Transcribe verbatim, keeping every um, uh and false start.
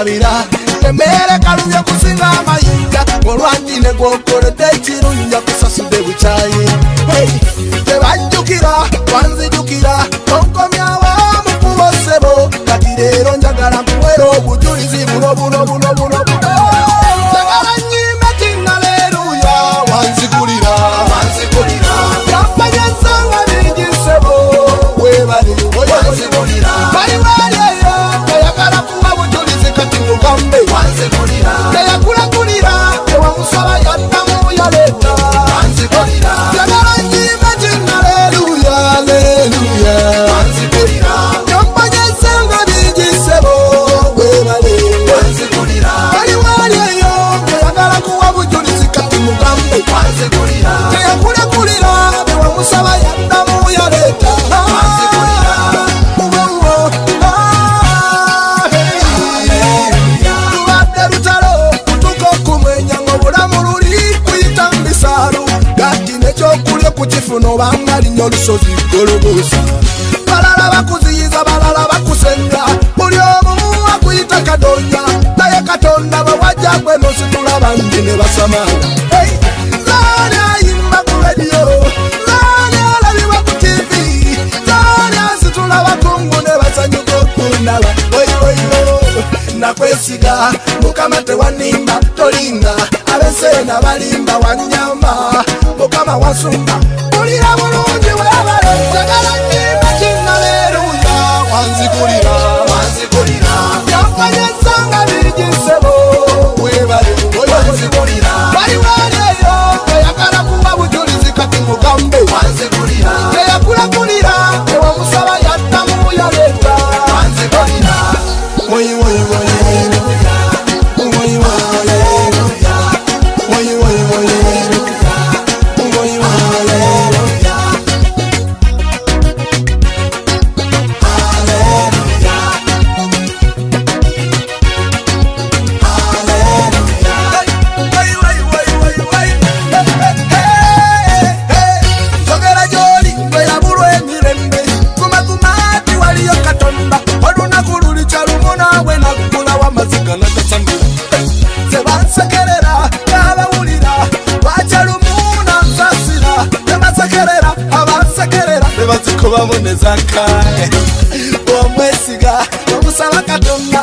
kusabira emere kalubya kusinga amayinja olwandine gwokolede ekirunja kusasudde bukyayi tebajjukira wanzijukira onkomyawo mukubo ssebo kati leero njagala nkuwera obujulizi buno buno buno buno buno njagala nnyimbe kinnaleeruya wanzigulira wanzigulira yampanyazanga bingi ssebo webali wanzigulira bali waliyeyo ayagala kuwa bujulizi kati mugambe wanzigulira teyakulagulira tewamusaba yaddamu yaleeta wanzigulira njagala nnyimbe kinnaleeruya aleeruya wanzigulira yampanyazanga bingi ssebo webali wanzigulira bali waliyeyo ayagala kuwa bujulizi kati mugambe wanzigulira teyakulagulira tewamusaba yaddamu yaleeta kuchifuno banga linyo lusozi gologosa balala bakuziyiza balala bakusenga buli omu akuyita kadonya naye katonda bawajja gweno situla bangi ne basamanga laani ayimba ku rediyo laani alabibwa ku tivi laani asitula bakungu ne basanyuka okundaba oyoyo nakwesiga mukama tewanimba tolinga abeseena balimba wanyama mukama wasumba kulira bulungi webale njagala nnyimba kinnaleeruya wanzigulira wanzigulira yampanyazanga bingi ssebo webale wanzigulira bali waliyeyo ayagala kuwa bujulizi kati mugambe wanzigulira teyakulagulira tewamusaba yaddamu yaleeta wanzigulira woyi woyi woyi woyi woyi woyi woyi Baboneza kai omwesiga omusala katonda